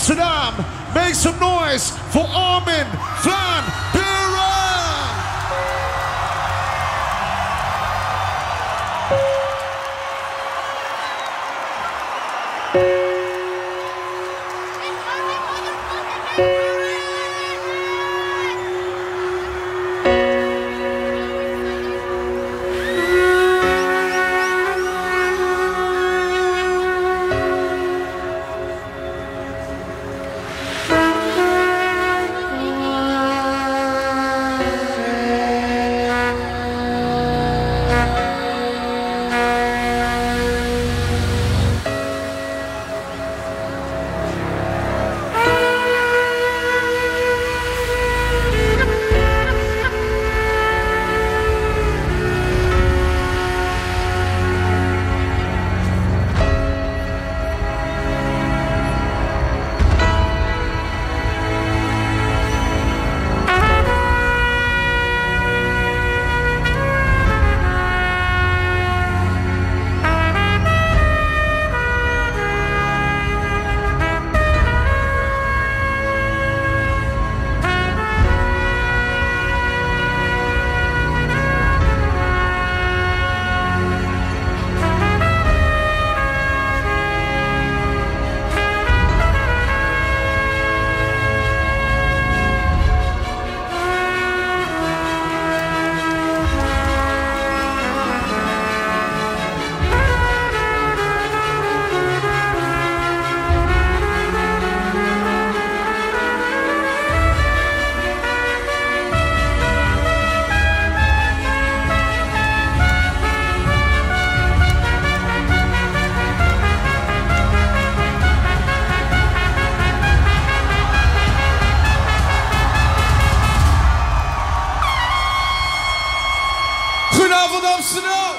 Amsterdam. Make some noise for Armin van Buuren. Goedenavond Amsterdam!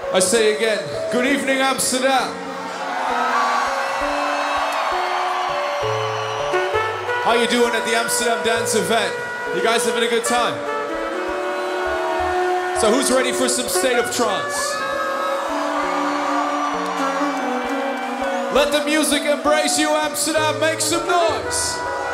I say again, good evening, Amsterdam. How you doing at the Amsterdam Dance event? You guys having a good time? So who's ready for some State of Trance? Let the music embrace you, Amsterdam. Make some noise.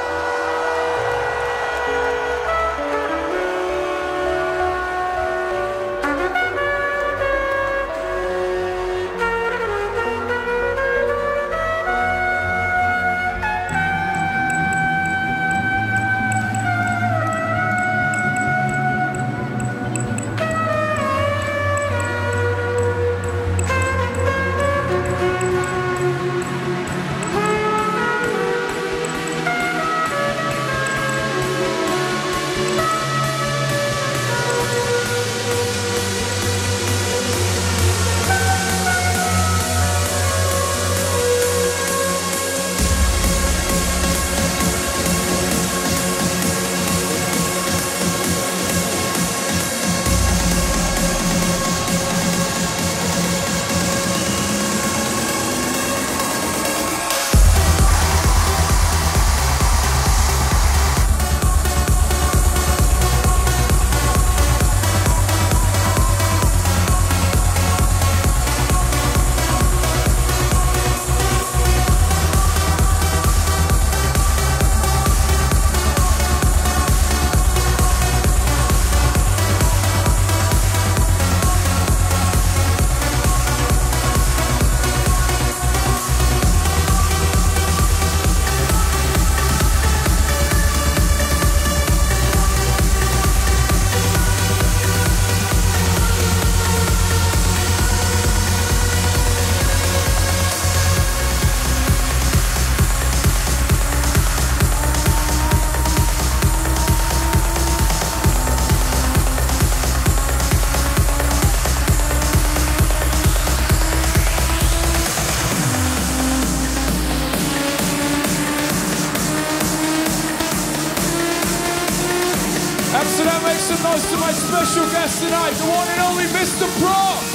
Amsterdam, make some noise to my special guest tonight, the one and only Mr. Props.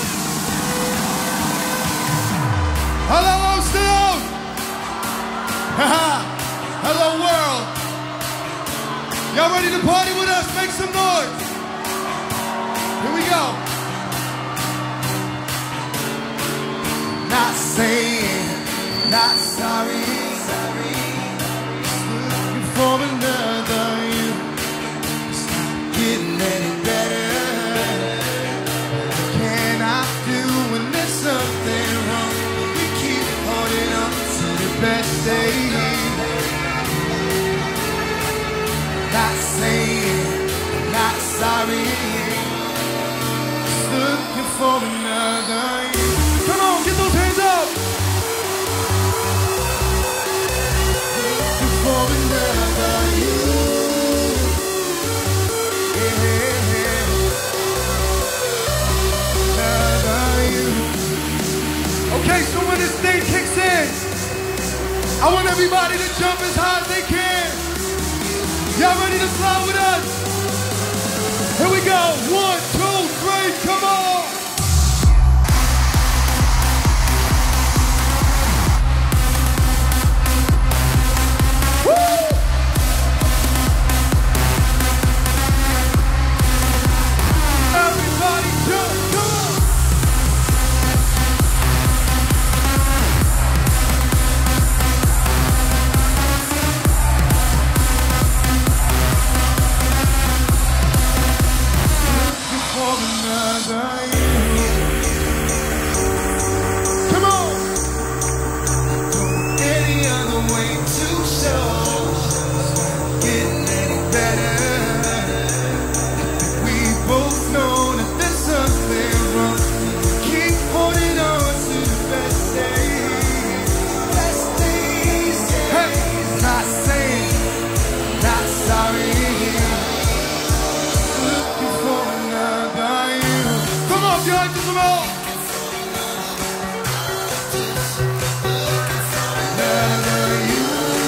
Hello, Amsterdam! Hello, world! Y'all ready to party with us? Make some noise! Here we go! Not saying, not sorry, looking for another you. It's not getting any better. What can I do when there's something wrong? We keep holding on to the best days. Not saying, not sorry, just looking for another you. Come on, get those hands up! Looking for another you. Yeah. Another you. Okay, so when this thing kicks in, I want everybody to jump as high as they can. Y'all ready to fly with us? Here we go. 1, 2, 3, come on! Everybody jump, come on! For another you. Come on! Any other way to show getting any better. We both know that there's something wrong. Keep holding on to the best days. Best days. Hey, not saying, not sorry. Looking for another you. Come on, guys, come on. Another you.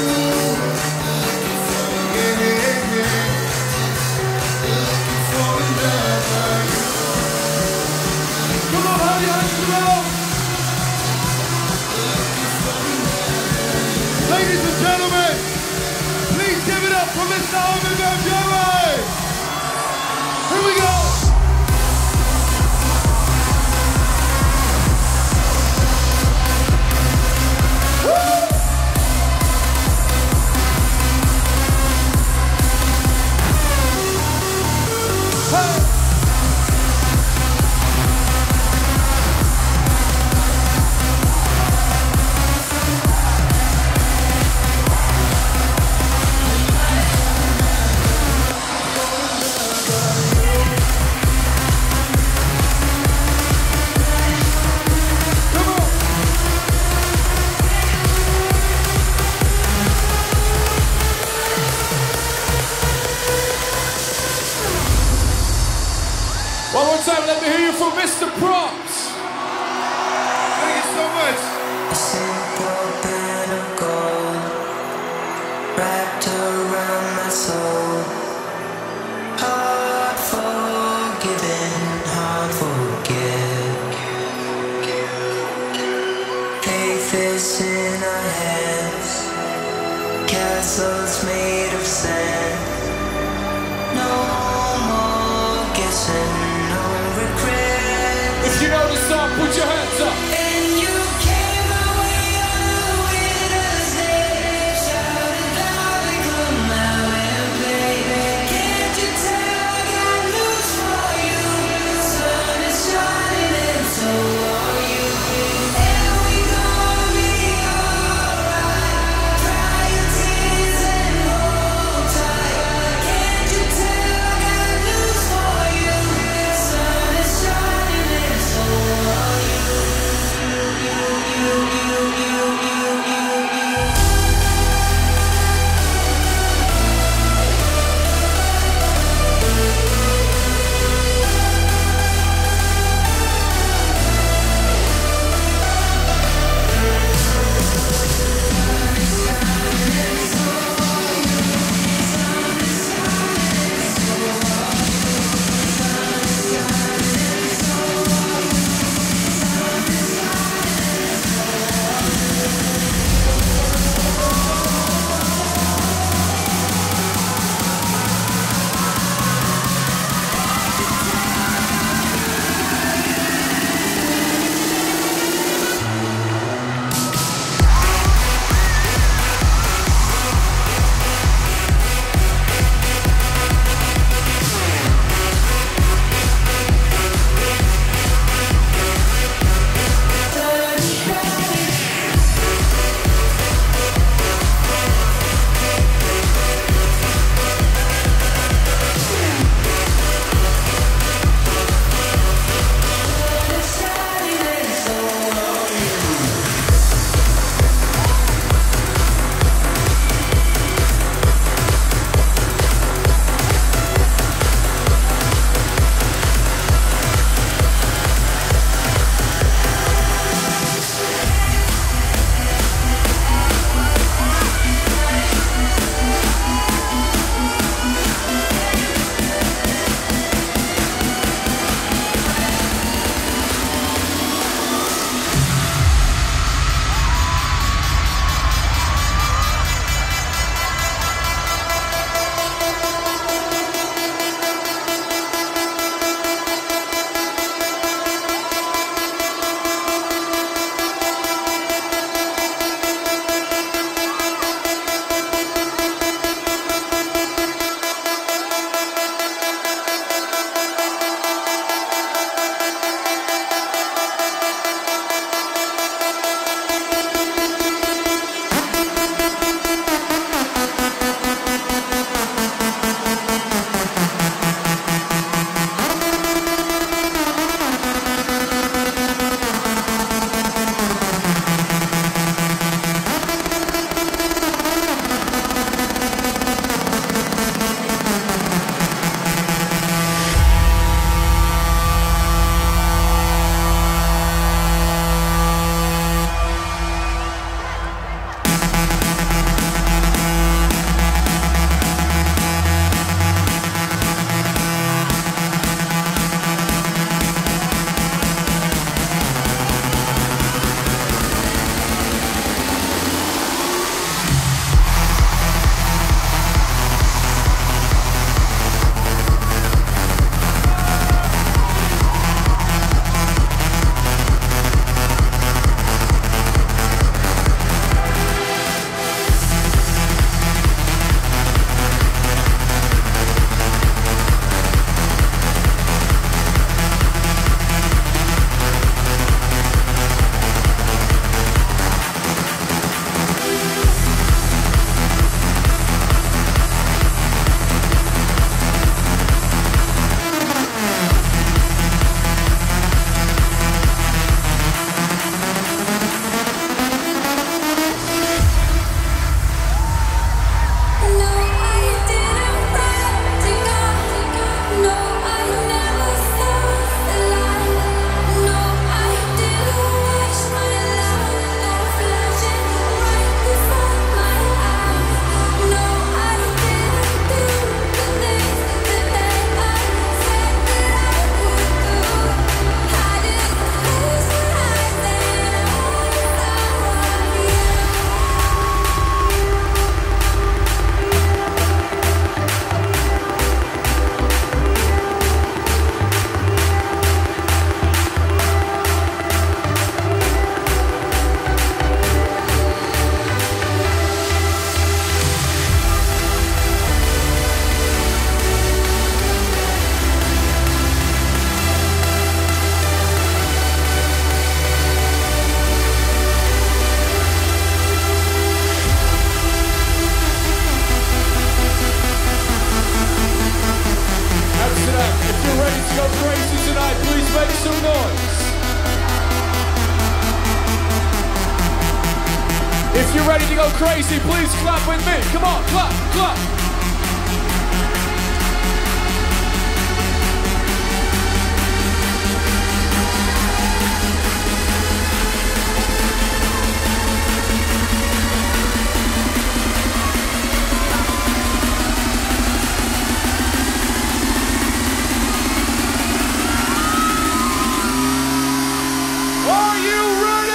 Yeah. Looking for another you. Come on, time, let me hear you from Mr. Props. Thank you so much. A simple bed of gold wrapped around my soul. Hard forgiven, hard forget. Faith is in our hands, castles made of sand. No more guessing, no regret. If you know the song, put your hands up. And you came away on a winter's day, shouted loud and come out and play. Can't you tell I got news for you? The sun is shining and so are you. And we gonna be alright. Dry your tears and hold tight. to go crazy tonight, please make some noise. If you're ready to go crazy, please clap with me. Come on, clap, clap. Are you ready?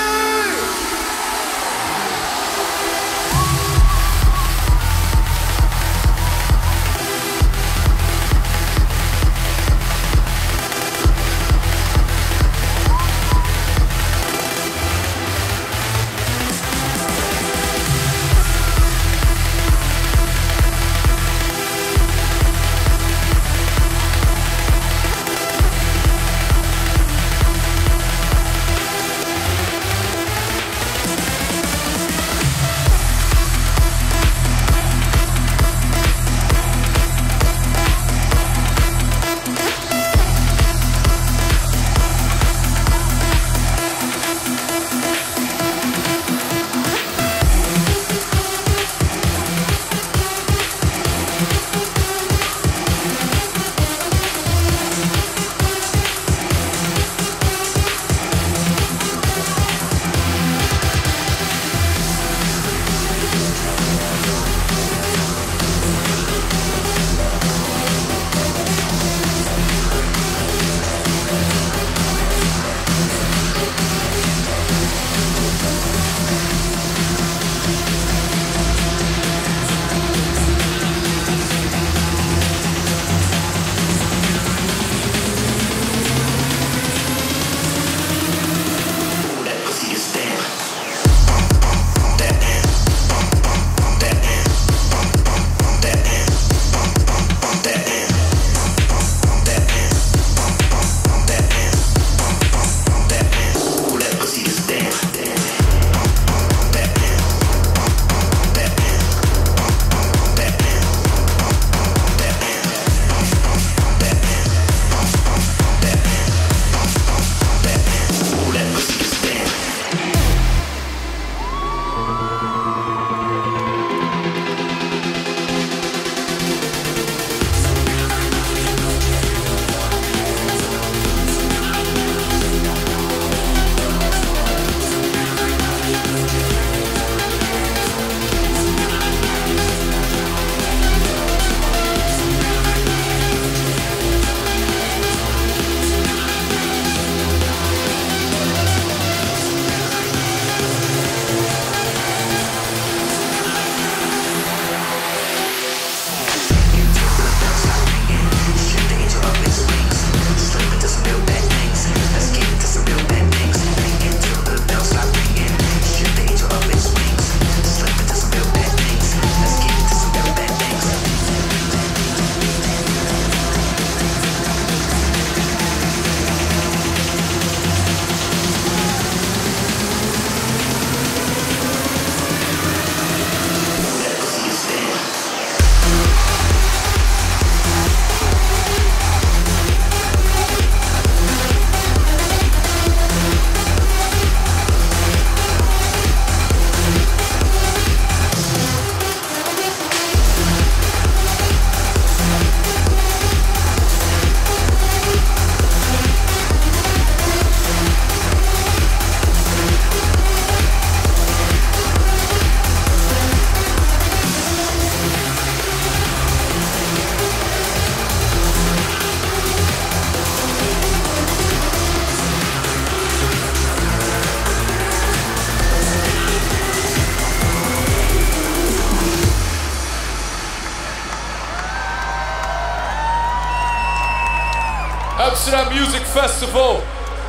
Amsterdam Music Festival.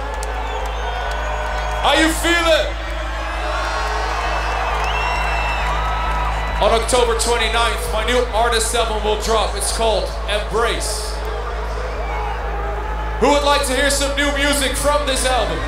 How you feeling? On October 29th, my new artist album will drop. It's called Embrace. Who would like to hear some new music from this album?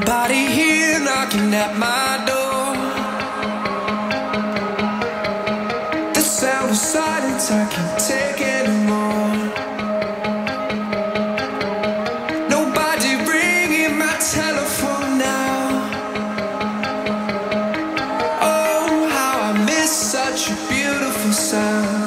Nobody here knocking at my door. The sound of silence I can't take anymore. Nobody ringing my telephone now. Oh, how I miss such a beautiful sound.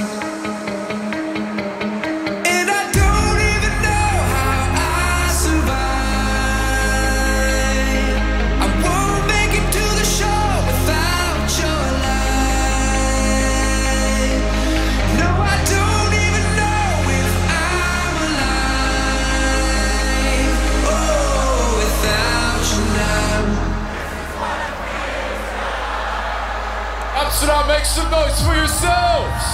Amsterdam, make some noise for yourselves!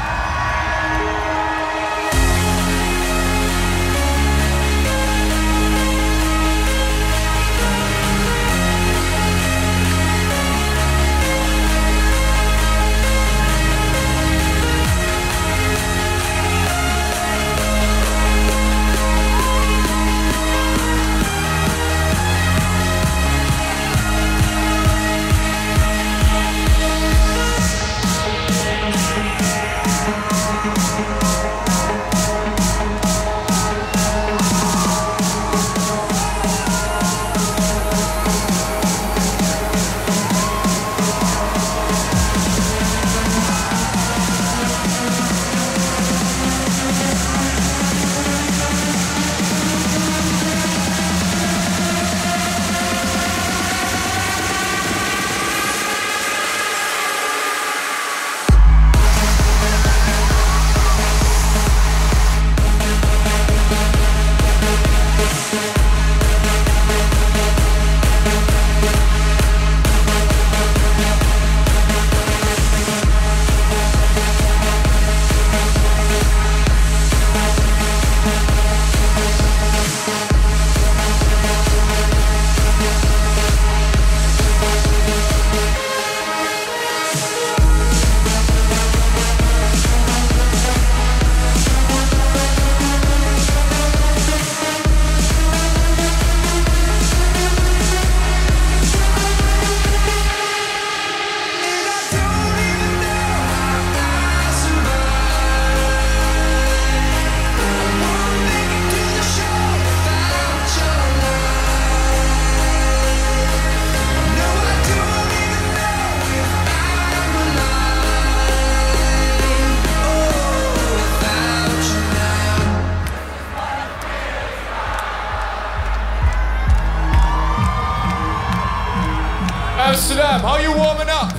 Amsterdam, how you warming up?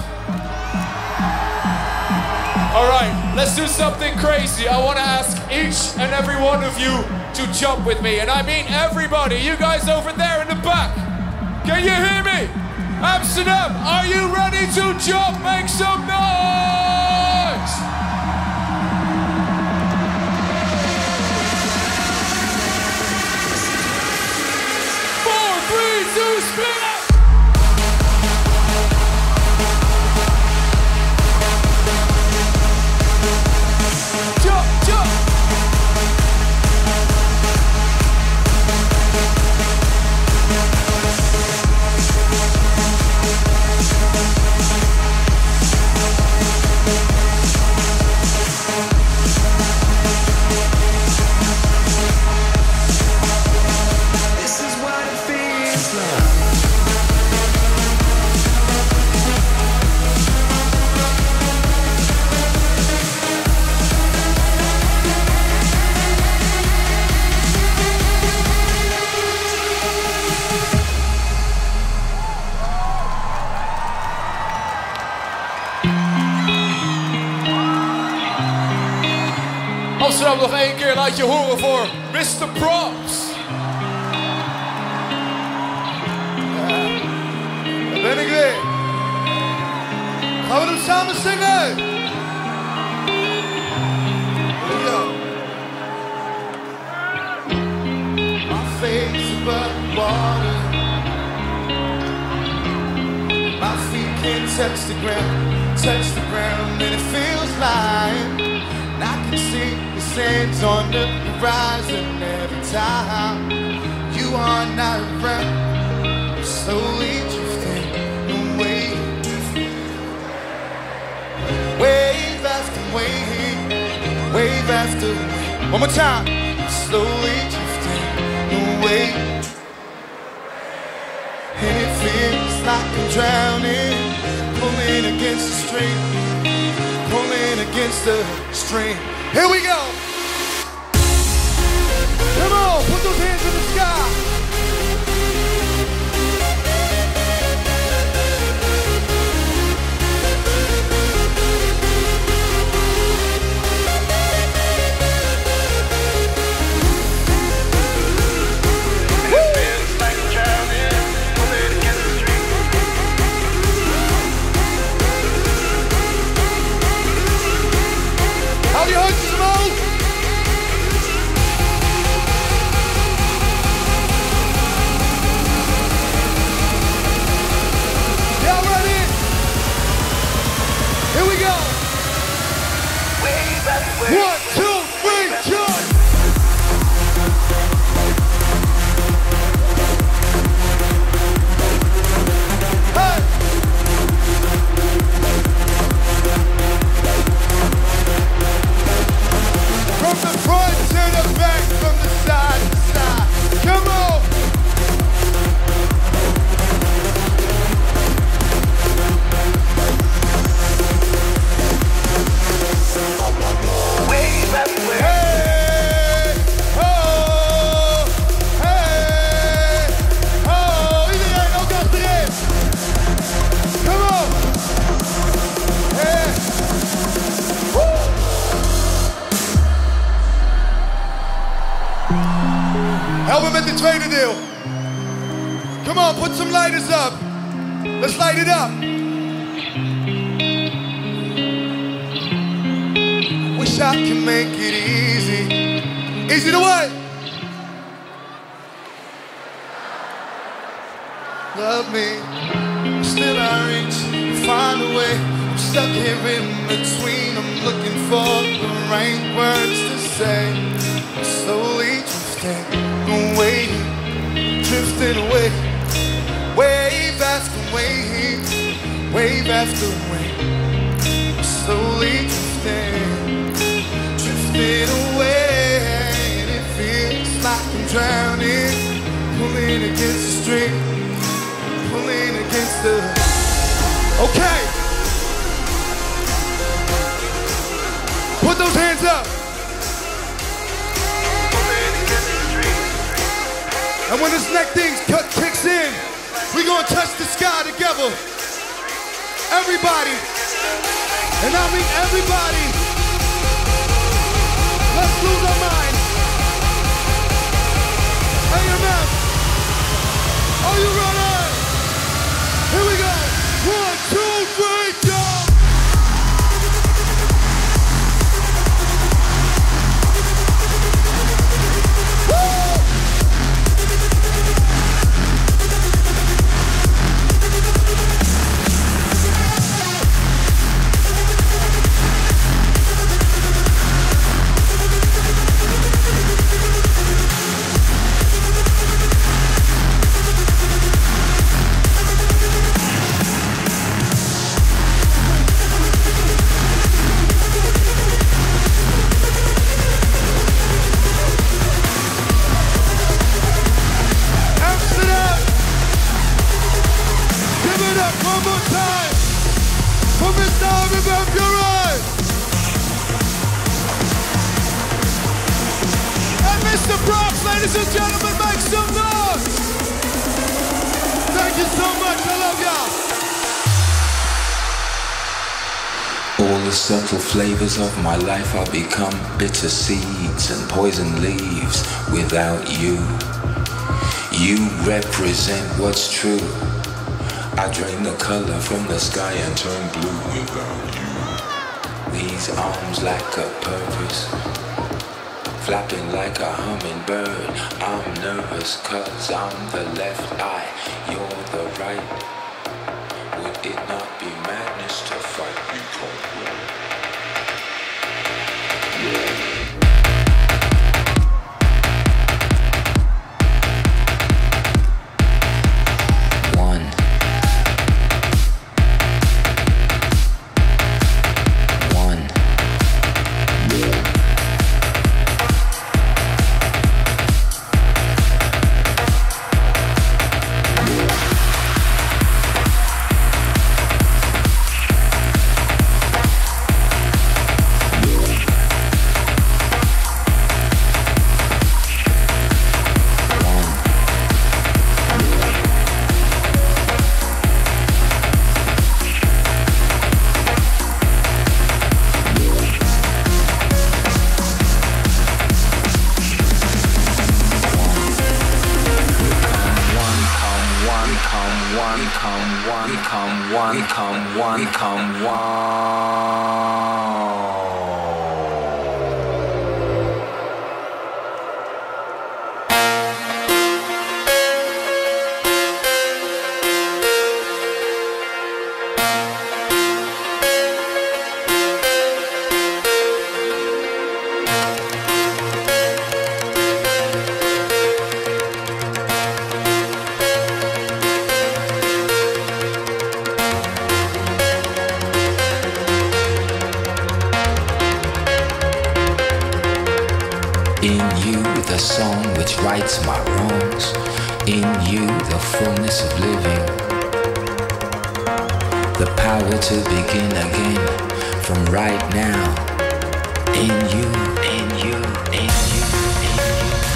All right, let's do something crazy. I want to ask each and every one of you to jump with me. And I mean everybody, you guys over there in the back. Can you hear me? Amsterdam, are you ready to jump? Make some noise! 4, 3, 2, spin up! Amsterdam, nog één keer, laat je horen voor Mr. Props. Daar ben ik weer. Gaan we hem samen zingen? Here we go. My face above water. My feet can't touch the ground, and it feels like I can see the sands on the horizon every time you are not around. It's wave after wave. One more time. Slowly drifting away. And it feels like I'm drowning, pulling against the string, pulling against the string. Here we go. Come on, put those hands in the sky. How you heard Simone? Y'all ready? Here we go. 1, 2, 3, jump. Hey. From the front to the back, from the side to side. Come on! Wave everywhere. Hey! Oh! Hey! Oh! Iedereen, ook achterin! Come on! Hey! Woo! Help me met dit tweede deel. Come on, put some lighters up. Let's light it up. Wish I could make it easy. Easy to what? Love me. Still I reach, find a way. I'm stuck here in between. I'm looking for the right words to say. I'm slowly drifting away, drifting away. Wave after wave, wave after wave. I'm slowly drifting, drifting away. And it feels like I'm drowning, pulling against the string, pulling against the... Okay. Put those hands up. And when this neck thing kicks in, we gonna touch the sky together. Everybody. And I mean everybody. Let's lose our minds. AMF. Are you ready? Here we go. 1, 2, 3, jump. One more time for Mr. Armin Buren and Mr. Brox, ladies and gentlemen, make some noise. Thank you so much. I love y'all. All the subtle flavors of my life are become bitter seeds and poison leaves without you. You represent what's true. I drain the color from the sky and turn blue without you. These arms lack a purpose, flapping like a hummingbird. I'm nervous 'cause I'm the left eye, you're the right. Would it not be madness to fight because In you, the song which rights my wrongs. In you, the fullness of living. The power to begin again from right now. In you, in you, in you, in you.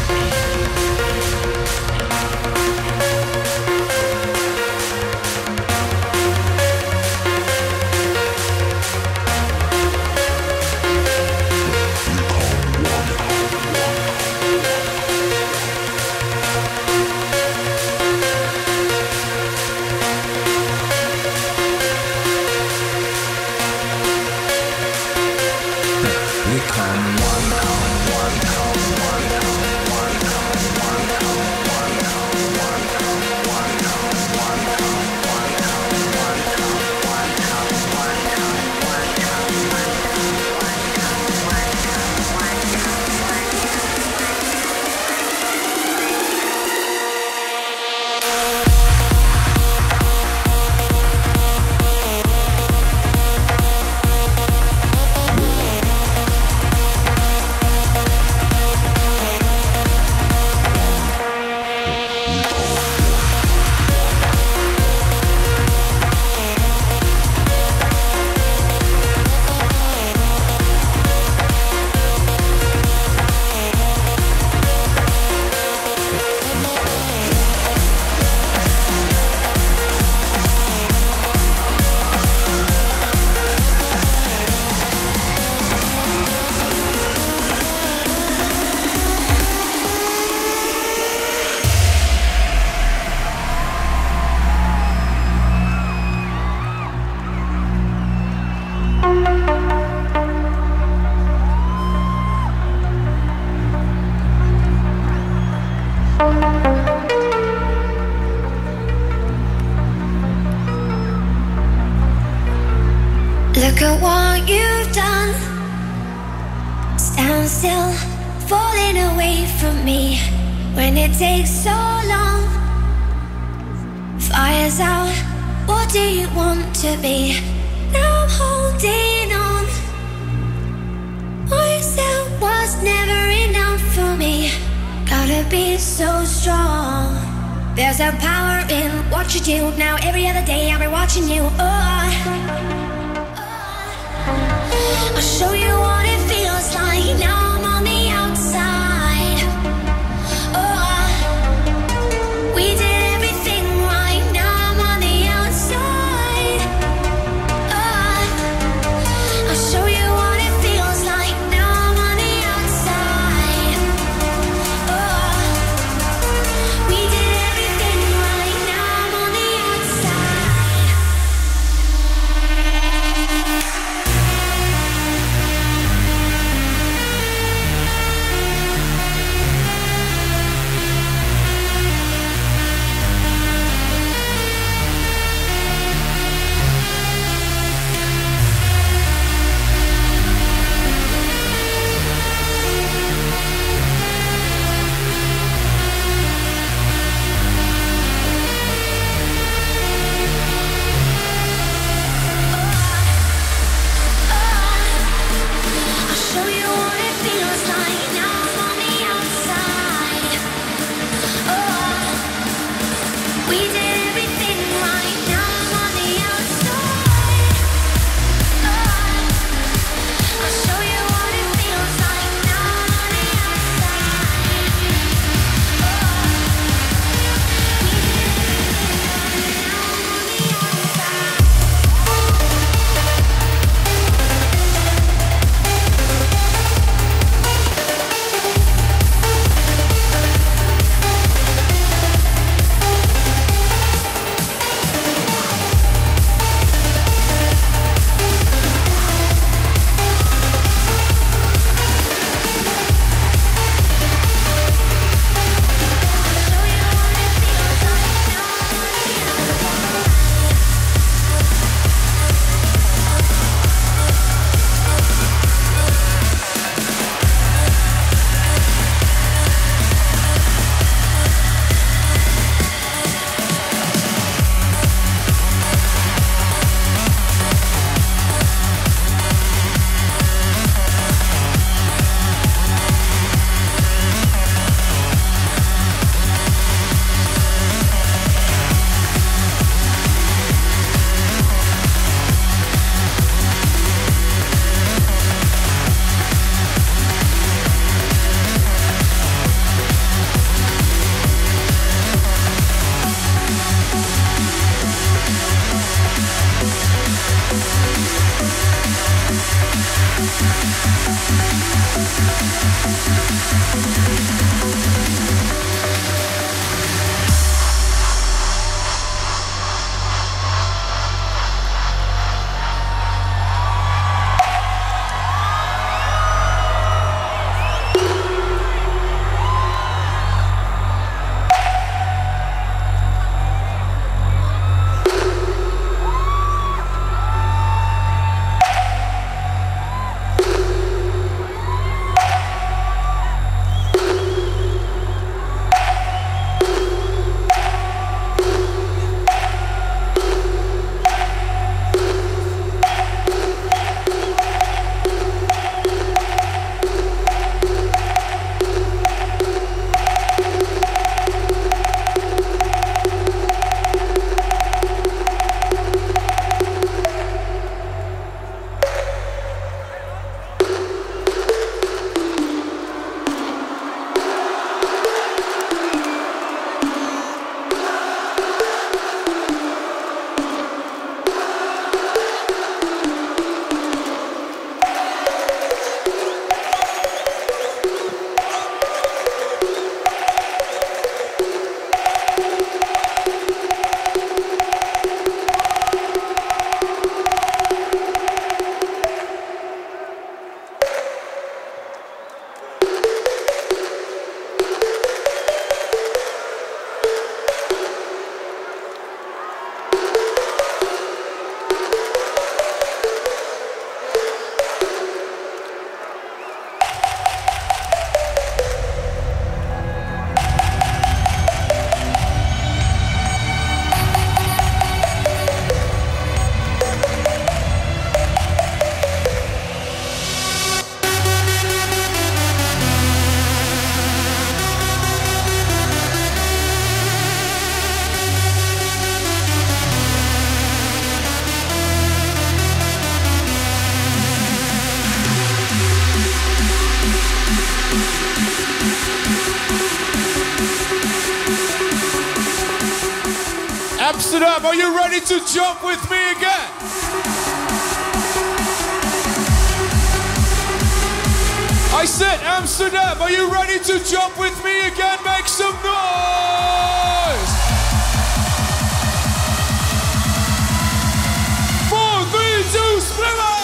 Look at what you've done. Stand still, falling away from me. When it takes so long, fire's out, what do you want to be? Now I'm holding on. What you said was never enough for me. Gotta be so strong. There's a power in what you do. Now every other day I'll be watching you. I'll show you what it feels like. Now I'm on the outside. We did everything right. Now I'm on the outside. I'll show you what it feels like. Now I'm on the outside. We did everything right. Now I'm on the outside. Amsterdam, are you ready to jump with me again? I said Amsterdam, are you ready to jump with me again? Make some noise! 4, 3, 2, split up!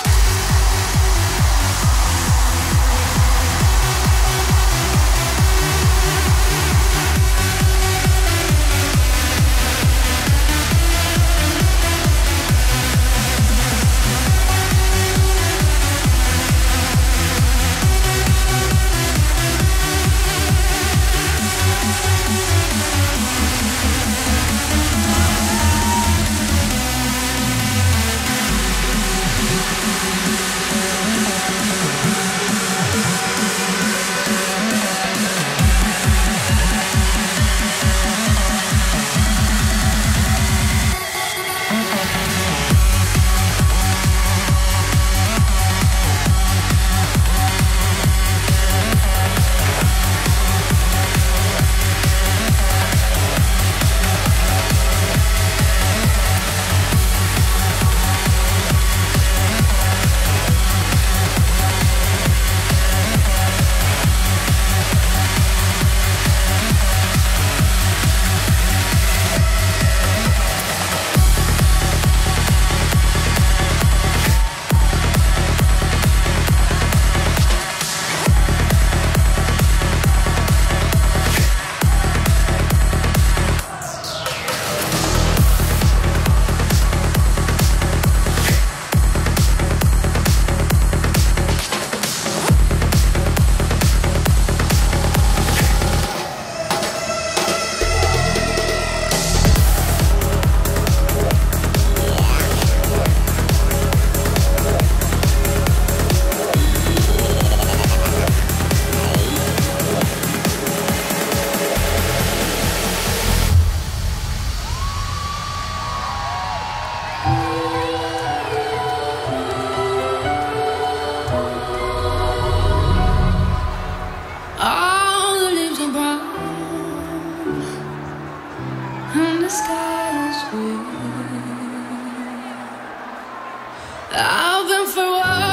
I've been for a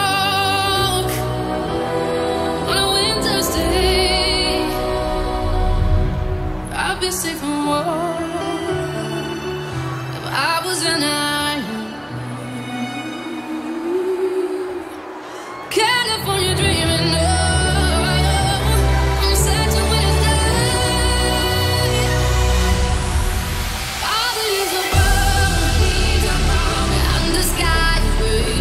walk on a winter's day. I've been sick from war. If I was an island, California dreaming. I'm searching when it's done. All the leaves are brown, and the sky is blue.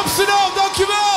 Amsterdam, dankjewel!